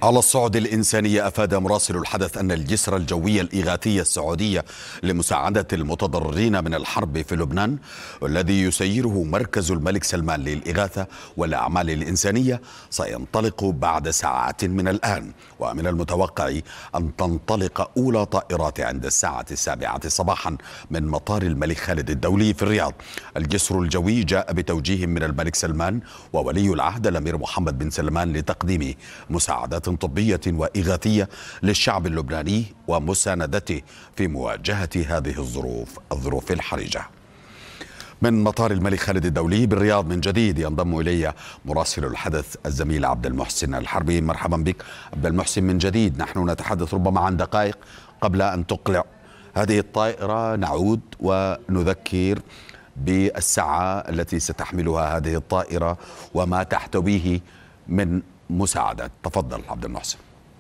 على الصعد الإنساني أفاد مراسل الحدث أن الجسر الجوي الإغاثي السعودي لمساعدة المتضررين من الحرب في لبنان والذي يسيره مركز الملك سلمان للإغاثة والأعمال الإنسانية سينطلق بعد ساعات من الآن، ومن المتوقع أن تنطلق أولى طائرات عند الساعة 7 صباحا من مطار الملك خالد الدولي في الرياض. الجسر الجوي جاء بتوجيه من الملك سلمان وولي العهد الأمير محمد بن سلمان لتقديم مساعدات طبية وإغاثية للشعب اللبناني ومساندته في مواجهة هذه الظروف الحرجة. من مطار الملك خالد الدولي بالرياض من جديد ينضم إلي مراسل الحدث الزميل عبد المحسن الحربي. مرحبا بك عبد المحسن من جديد. نحن نتحدث ربما عن دقائق قبل أن تقلع هذه الطائرة. نعود ونذكر بالساعة التي ستحملها هذه الطائرة وما تحتويه من مساعدات. تفضل عبد المحسن.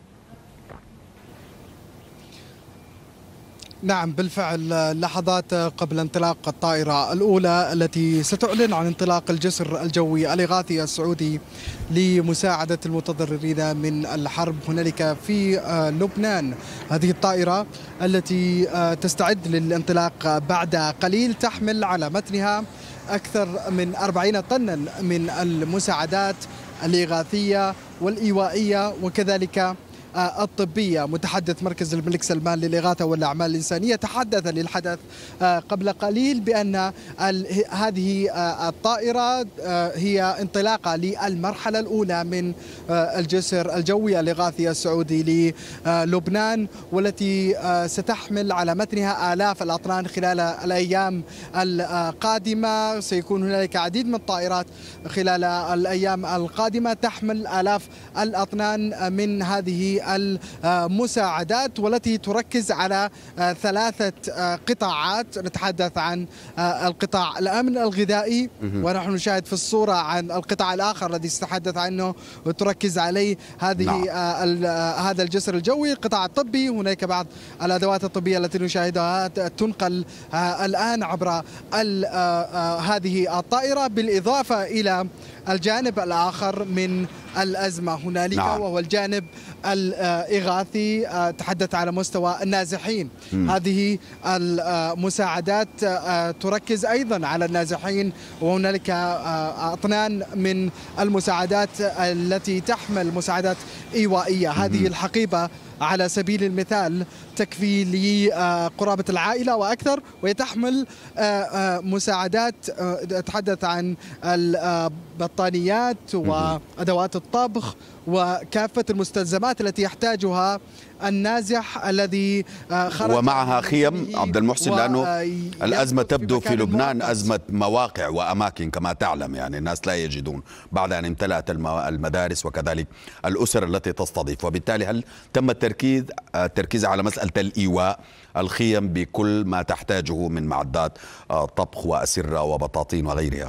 نعم بالفعل، لحظات قبل انطلاق الطائرة الأولى التي ستعلن عن انطلاق الجسر الجوي الإغاثي السعودي لمساعدة المتضررين من الحرب هنالك في لبنان. هذه الطائرة التي تستعد للانطلاق بعد قليل تحمل على متنها أكثر من 40 طنا من المساعدات الإغاثية والإيوائية وكذلك الطبية. متحدث مركز الملك سلمان للإغاثة والأعمال الإنسانية تحدث للحدث قبل قليل بأن هذه الطائرة هي انطلاقة للمرحلة الأولى من الجسر الجوي الإغاثي السعودي للبنان، والتي ستحمل على متنها آلاف الأطنان خلال الأيام القادمة. سيكون هنالك عديد من الطائرات خلال الأيام القادمة تحمل آلاف الأطنان من هذه المساعدات، والتي تركز على 3 قطاعات. نتحدث عن القطاع الأمن الغذائي، ونحن نشاهد في الصورة عن القطاع الآخر الذي سنتحدث عنه وتركز عليه هذا الجسر الجوي. القطاع الطبي، هناك بعض الأدوات الطبية التي نشاهدها تنقل الآن عبر هذه الطائرة، بالإضافة إلى الجانب الآخر من الأزمة هنالك وهو الجانب الإغاثي. تحدث على مستوى النازحين. هذه المساعدات تركز أيضا على النازحين، وهنالك أطنان من المساعدات التي تحمل مساعدات إيوائية. هذه الحقيبة على سبيل المثال تكفي لقرابة العائلة وأكثر، وتحمل مساعدات تتحدث عن البطانيات وأدوات الطبخ وكافة المستلزمات التي يحتاجها النازح الذي خرج، ومعها خيم عبد المحسن، لأنه الأزمة تبدو في لبنان أزمة مواقع وأماكن كما تعلم. يعني الناس لا يجدون بعد أن امتلأت المدارس وكذلك الأسر التي تستضيف، وبالتالي هل تم التركيز على مسألة الإيواء، الخيم بكل ما تحتاجه من معدات طبخ وأسرة وبطاطين وغيرها؟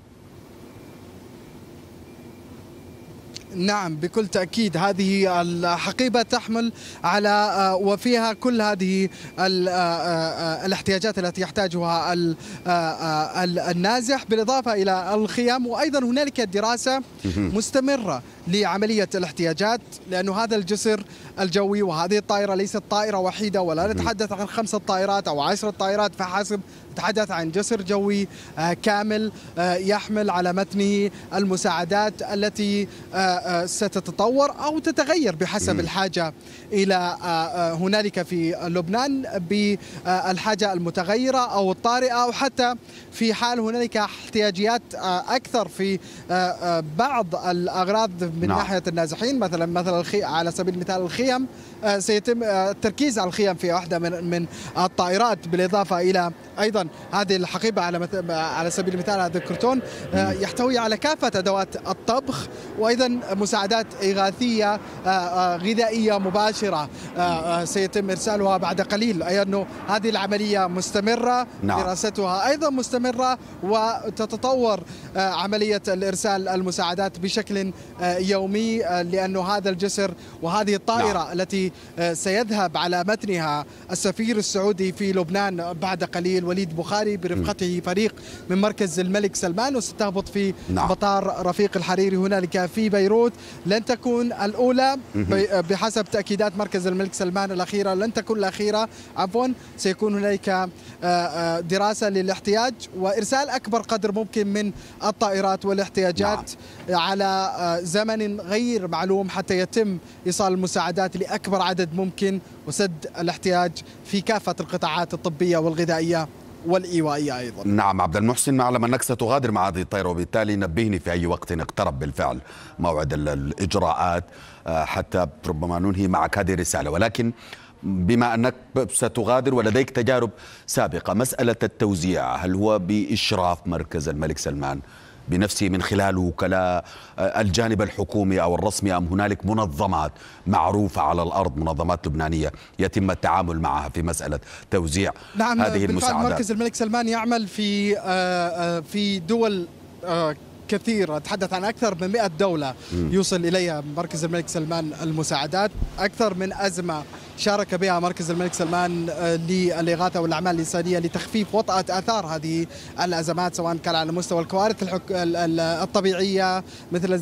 نعم بكل تأكيد. هذه الحقيبة تحمل على وفيها كل هذه الاحتياجات التي يحتاجها النازح، بالإضافة إلى الخيام. وأيضا هنالك دراسة مستمرة لعملية الاحتياجات، لأنه هذا الجسر الجوي وهذه الطائرة ليست طائرة وحيدة، ولا نتحدث عن 5 طائرات أو 10 طائرات فحسب. نتحدث عن جسر جوي كامل يحمل على متنه المساعدات التي ستتطور أو تتغير بحسب الحاجة إلى هنالك في لبنان، بالحاجة المتغيرة أو الطارئة، أو حتى في حال هنالك احتياجيات أكثر في بعض الأغراض من ناحية النازحين. مثلا على سبيل المثال الخيم، سيتم التركيز على الخيم في واحدة من الطائرات، بالإضافة إلى أيضا هذه الحقيبة على سبيل المثال هذا الكرتون يحتوي على كافة أدوات الطبخ، وأيضا مساعدات إغاثية غذائية مباشرة سيتم إرسالها بعد قليل. أي أنه هذه العملية مستمرة، دراستها أيضا مستمرة، وتتطور عملية الإرسال المساعدات بشكل يومي، لأنه هذا الجسر وهذه الطائرة التي سيذهب على متنها السفير السعودي في لبنان بعد قليل وليد خليج بخاري برفقته فريق من مركز الملك سلمان، وستهبط في مطار رفيق الحريري هنالك في بيروت. لن تكون الأولى بحسب تأكيدات مركز الملك سلمان الأخيرة، لن تكون الأخيرة عفوا. سيكون هنالك دراسة للاحتياج وإرسال أكبر قدر ممكن من الطائرات والاحتياجات على زمن غير معلوم حتى يتم إيصال المساعدات لأكبر عدد ممكن وسد الاحتياج في كافة القطاعات الطبية والغذائية والإيوائية أيضا. نعم عبد المحسن، نعلم أنك ستغادر مع هذه الطائرة، وبالتالي نبهني في أي وقت اقترب بالفعل موعد الإجراءات حتى ربما ننهي معك هذه الرسالة. ولكن بما أنك ستغادر ولديك تجارب سابقة، مسألة التوزيع هل هو بإشراف مركز الملك سلمان بنفسه من خلال وكلاء الجانب الحكومي أو الرسمي، أم هنالك منظمات معروفة على الأرض، منظمات لبنانية يتم التعامل معها في مسألة توزيع هذه المساعدات؟ مركز الملك سلمان يعمل في دول كثير، أتحدث عن أكثر من 100 دولة يوصل إليها مركز الملك سلمان المساعدات. أكثر من أزمة شارك بها مركز الملك سلمان للإغاثة والأعمال الإنسانية لتخفيف وطأة آثار هذه الأزمات، سواء كان على مستوى الكوارث الطبيعية مثل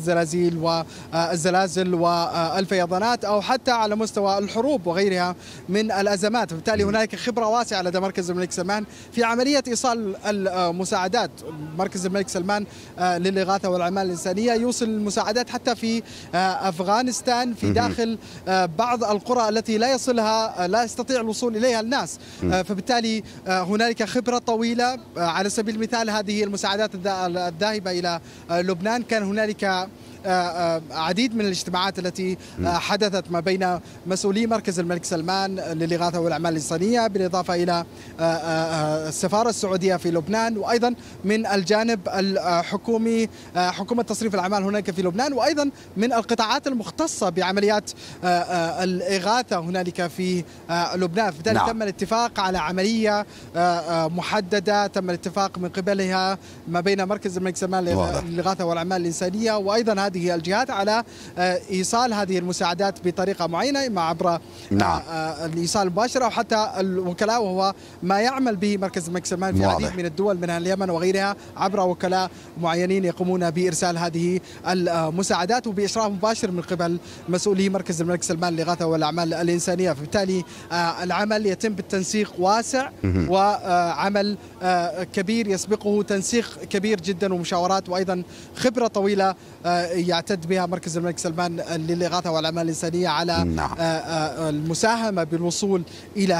الزلازل والفيضانات، أو حتى على مستوى الحروب وغيرها من الأزمات. فبالتالي هناك خبرة واسعة لدى مركز الملك سلمان في عملية إيصال المساعدات. مركز الملك سلمان للإغاثة والأعمال الإنسانية يوصل المساعدات حتى في أفغانستان، في داخل بعض القرى التي لا يستطيع الوصول إليها الناس. فبالتالي هنالك خبرة طويلة. على سبيل المثال هذه المساعدات الذاهبة إلى لبنان، كان هنالك عديد من الاجتماعات التي حدثت ما بين مسؤولي مركز الملك سلمان للإغاثة والأعمال الإنسانية، بالإضافة إلى السفارة السعودية في لبنان، وأيضا من الجانب الحكومي حكومة تصريف الأعمال هناك في لبنان، وأيضا من القطاعات المختصة بعمليات الإغاثة هنالك في لبنان. بالتالي تم الاتفاق على عملية محددة، تم الاتفاق من قبلها ما بين مركز الملك سلمان للإغاثة والأعمال الإنسانية وأيضا هذه الجهات على إيصال هذه المساعدات بطريقة معينة، إما عبر الإيصال المباشر أو حتى الوكلاء، وهو ما يعمل به مركز الملك سلمان في العديد من الدول منها اليمن وغيرها، عبر وكلاء معينين يقومون بإرسال هذه المساعدات وبإشراف مباشر من قبل مسؤولي مركز الملك سلمان للإغاثة والأعمال الإنسانية. فبالتالي العمل يتم بالتنسيق واسع، وعمل كبير يسبقه تنسيق كبير جدا ومشاورات، وأيضا خبرة طويلة يعتد بها مركز الملك سلمان للإغاثة والأعمال الإنسانية على المساهمة بالوصول إلى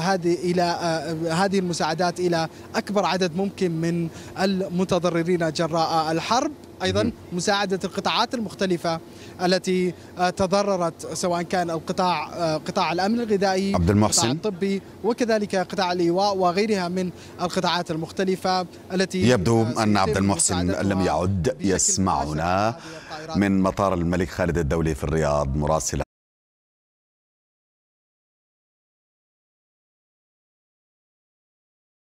هذه المساعدات إلى أكبر عدد ممكن من المتضررين جراء الحرب. أيضا مساعدة القطاعات المختلفة التي تضررت، سواء كان قطاع الأمن الغذائي، عبد المحسن، القطاع الطبي، وكذلك قطاع الإيواء وغيرها من القطاعات المختلفة التي يبدو أن عبد المحسن لم يعد يسمعنا من مطار الملك خالد الدولي في الرياض مراسلا.